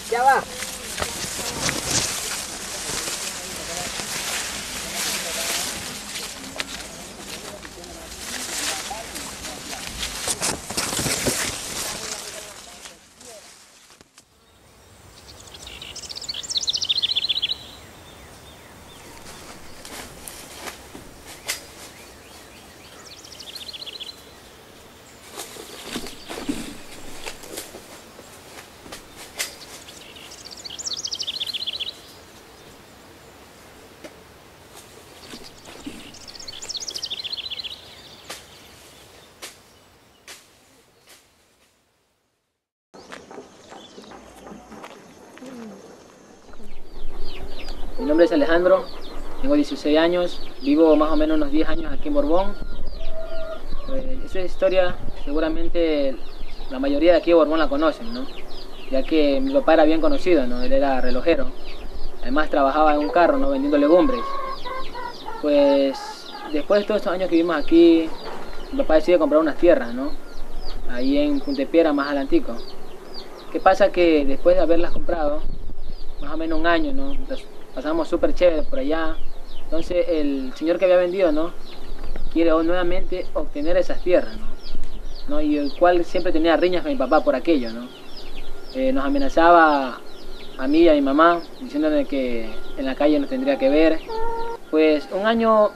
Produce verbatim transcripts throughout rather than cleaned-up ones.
Ya va. Mi nombre es Alejandro, tengo dieciséis años, vivo más o menos unos diez años aquí en Borbón. Pues esa historia seguramente la mayoría de aquí de Borbón la conocen, ¿no? Ya que mi papá era bien conocido, ¿no? Él era relojero, además trabajaba en un carro, ¿no? Vendiendo legumbres. Pues después de todos estos años que vivimos aquí, mi papá decide comprar unas tierras, ¿no? Ahí en Puntepiedra, más adelantico. ¿Qué pasa? Que después de haberlas comprado, más o menos un año, ¿no? Entonces, pasamos súper chévere por allá. Entonces el señor que había vendido, ¿no? Quiere nuevamente obtener esas tierras, ¿no? ¿no? Y el cual siempre tenía riñas con mi papá por aquello, ¿no? Eh, nos amenazaba a mí y a mi mamá, diciéndole que en la calle nos tendría que ver. Pues un año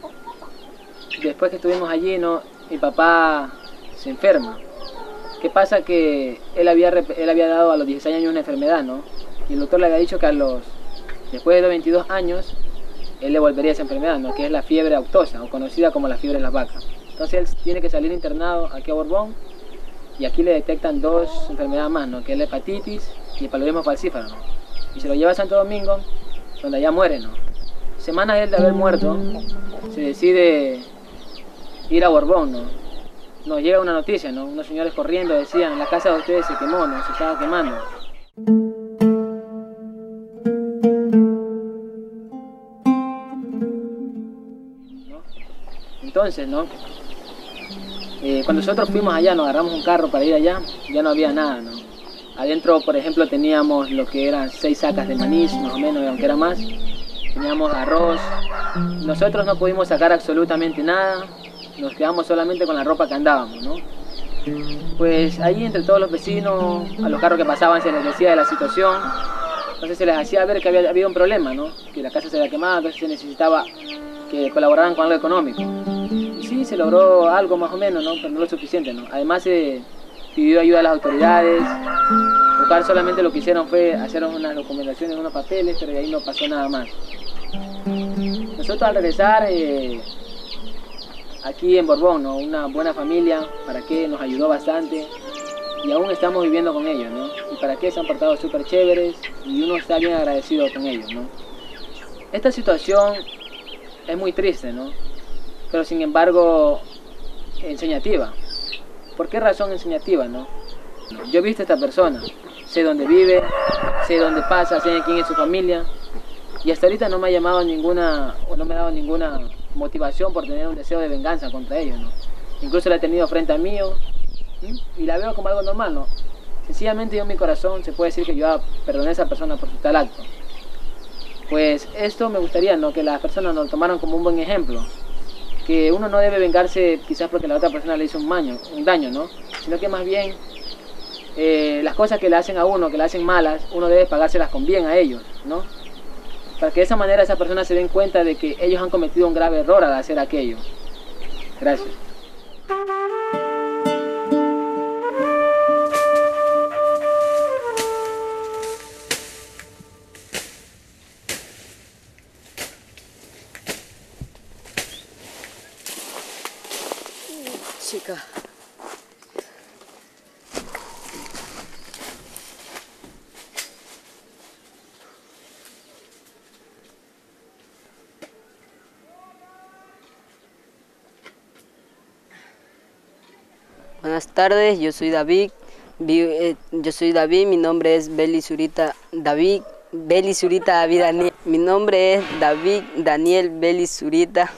después que estuvimos allí, ¿no? Mi papá se enferma. ¿Qué pasa? Que él había, él había dado a los dieciséis años una enfermedad, ¿no? Y el doctor le había dicho que a los, después de los veintidós años, él le volvería esa enfermedad, ¿no? Que es la fiebre aftosa, o conocida como la fiebre de las vacas. Entonces él tiene que salir internado aquí a Borbón, y aquí le detectan dos enfermedades más, ¿no? Que es la hepatitis y el paludismo falciparum, ¿no? Y se lo lleva a Santo Domingo, donde allá muere, ¿no? Semanas él de haber muerto, se decide ir a Borbón, ¿no? Nos llega una noticia, ¿no? Unos señores corriendo decían, la casa de ustedes se quemó, ¿no? Se estaba quemando. ¿No? Entonces, ¿no? Eh, cuando nosotros fuimos allá, nos agarramos un carro para ir allá, ya no había nada, ¿no? Adentro, por ejemplo, teníamos lo que eran seis sacas de maíz, más o menos, aunque era más. Teníamos arroz. Nosotros no pudimos sacar absolutamente nada. Nos quedamos solamente con la ropa que andábamos, ¿no? Pues ahí entre todos los vecinos, a los carros que pasaban se les decía de la situación. Entonces se les hacía ver que había habido un problema, ¿no? Que la casa se había quemado, entonces se necesitaba que colaboraran con algo económico. Y sí, se logró algo más o menos, ¿no? Pero no lo suficiente, ¿no? Además se pidió ayuda a las autoridades. Buscar solamente lo que hicieron fue hacer unas documentaciones, unos papeles, pero de ahí no pasó nada más. Nosotros al regresar, eh, aquí en Borbón, ¿no? Una buena familia, para qué nos ayudó bastante y aún estamos viviendo con ellos, ¿no? Y para qué se han portado súper chéveres y uno está bien agradecido con ellos, ¿no? Esta situación es muy triste, ¿no? Pero sin embargo enseñativa. ¿Por qué razón enseñativa, no? Yo he visto a esta persona, sé dónde vive, sé dónde pasa, sé quién es su familia y hasta ahorita no me ha llamado ninguna, o no me ha dado ninguna motivación por tener un deseo de venganza contra ellos, ¿no? Incluso la he tenido frente a mí, ¿sí? Y la veo como algo normal, ¿no? Sencillamente yo en mi corazón se puede decir que yo perdoné a esa persona por su tal acto. Pues esto me gustaría, ¿no? Que las personas nos tomaran como un buen ejemplo, que uno no debe vengarse quizás porque la otra persona le hizo un daño, un daño, ¿no? Sino que más bien eh, las cosas que le hacen a uno, que le hacen malas, uno debe pagárselas con bien a ellos, ¿no? Para que de esa manera esas personas se den cuenta de que ellos han cometido un grave error al hacer aquello. Gracias. Chica. Buenas tardes, yo soy David, eh, yo soy David, mi nombre es Beli Zurita David, Beli Zurita David Daniel. Mi nombre es David Daniel Beli Zurita.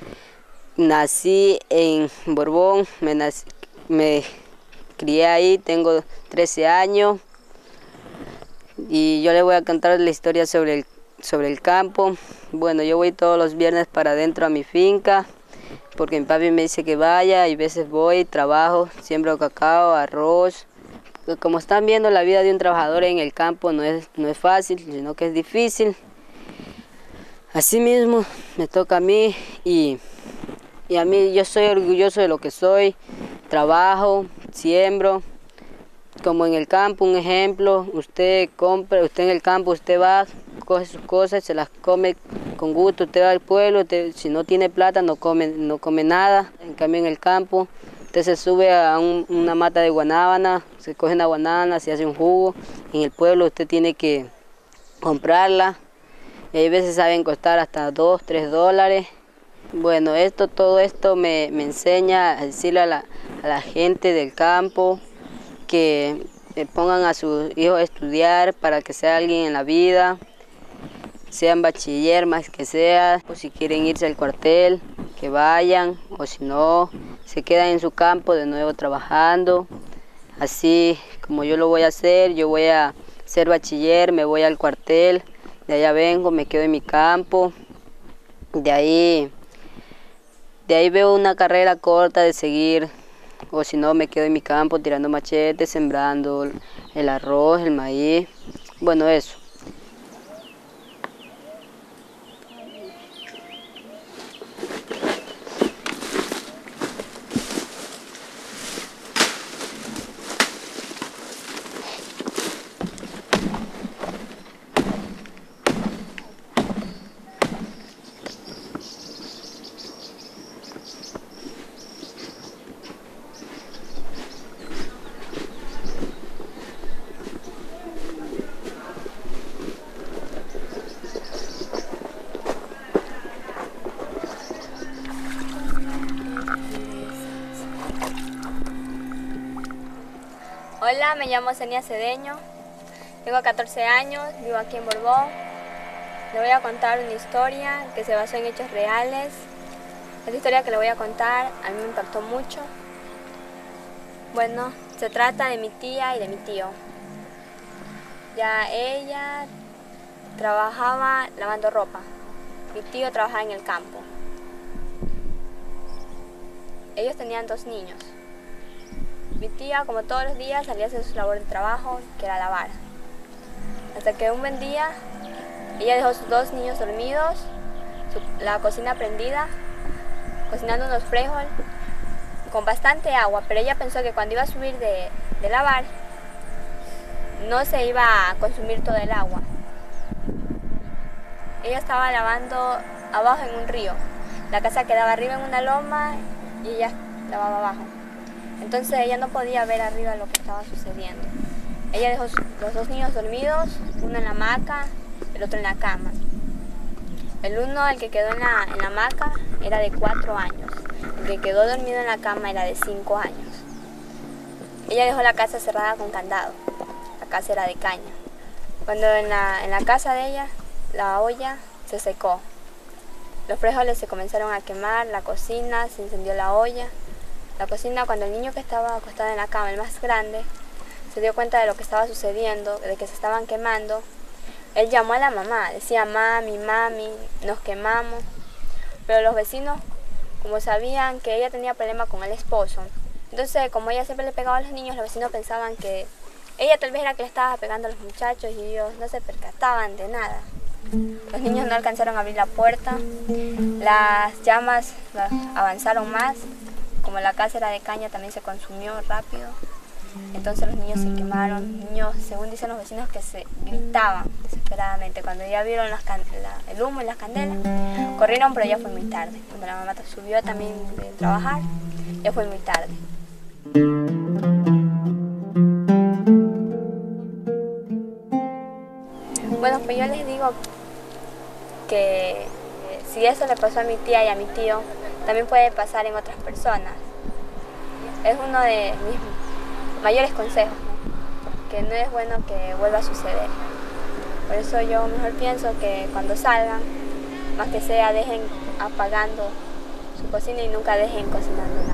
Nací en Borbón, me, nací, me crié ahí, tengo trece años. y yo les voy a contar la historia sobre el, sobre el campo. Bueno, yo voy todos los viernes para adentro a mi finca, porque mi papi me dice que vaya, y a veces voy, trabajo, siembro cacao, arroz. Como están viendo, la vida de un trabajador en el campo no es, no es fácil, sino que es difícil. Así mismo me toca a mí, y, y a mí yo soy orgulloso de lo que soy, trabajo, siembro. Como en el campo, un ejemplo, usted compra, usted en el campo, usted va, coge sus cosas, se las come con gusto, usted va al pueblo, usted, si no tiene plata no come, no come nada. En cambio en el campo, usted se sube a un, una mata de guanábana, se coge una guanábana, se hace un jugo. En el pueblo usted tiene que comprarla, y hay veces saben costar hasta dos, tres dólares. Bueno, esto, todo esto me, me enseña a decirle a la, a la gente del campo que pongan a sus hijos a estudiar para que sea alguien en la vida, sean bachiller más que sea, o si quieren irse al cuartel, que vayan, o si no, se quedan en su campo de nuevo trabajando. Así como yo lo voy a hacer, yo voy a ser bachiller, me voy al cuartel, de allá vengo, me quedo en mi campo, de ahí, de ahí veo una carrera corta de seguir. O si no, me quedo en mi campo tirando machetes, sembrando el arroz, el maíz, bueno, eso. Hola, me llamo Senia Cedeño, tengo catorce años, vivo aquí en Borbón. Le voy a contar una historia que se basó en hechos reales. Esta historia que le voy a contar a mí me impactó mucho. Bueno, se trata de mi tía y de mi tío. Ya ella trabajaba lavando ropa, mi tío trabajaba en el campo. Ellos tenían dos niños. Mi tía, como todos los días, salía a hacer su labor de trabajo, que era lavar. Hasta que un buen día, ella dejó a sus dos niños dormidos, su, la cocina prendida, cocinando unos frijoles con bastante agua, pero ella pensó que cuando iba a subir de, de lavar, no se iba a consumir todo el agua. Ella estaba lavando abajo en un río. La casa quedaba arriba en una loma y ella lavaba abajo. Entonces ella no podía ver arriba lo que estaba sucediendo. Ella dejó los dos niños dormidos, uno en la hamaca, el otro en la cama. El uno, el que quedó en la, en la hamaca, era de cuatro años. El que quedó dormido en la cama era de cinco años. Ella dejó la casa cerrada con candado. La casa era de caña. Cuando en la, en la casa de ella, la olla se secó. Los frijoles se comenzaron a quemar, la cocina, se incendió la olla. La cocina, cuando el niño que estaba acostado en la cama, el más grande, se dio cuenta de lo que estaba sucediendo, de que se estaban quemando, él llamó a la mamá, decía: mami, mami, nos quemamos. Pero los vecinos, como sabían que ella tenía problemas con el esposo, entonces como ella siempre le pegaba a los niños, los vecinos pensaban que ella tal vez era que le estaba pegando a los muchachos y ellos no se percataban de nada. Los niños no alcanzaron a abrir la puerta, las llamas avanzaron más. Como la casa era de caña, también se consumió rápido. Entonces los niños se quemaron. Los niños, según dicen los vecinos, que se gritaban desesperadamente. Cuando ya vieron las can la, el humo y las candelas, corrieron, pero ya fue muy tarde. Cuando la mamá subió también de trabajar, ya fue muy tarde. Bueno, pues yo les digo que si eso le pasó a mi tía y a mi tío, también puede pasar en otras personas. Es uno de mis mayores consejos, ¿no? Que no es bueno que vuelva a suceder. Por eso yo mejor pienso que cuando salgan, más que sea, dejen apagando su cocina y nunca dejen cocinando.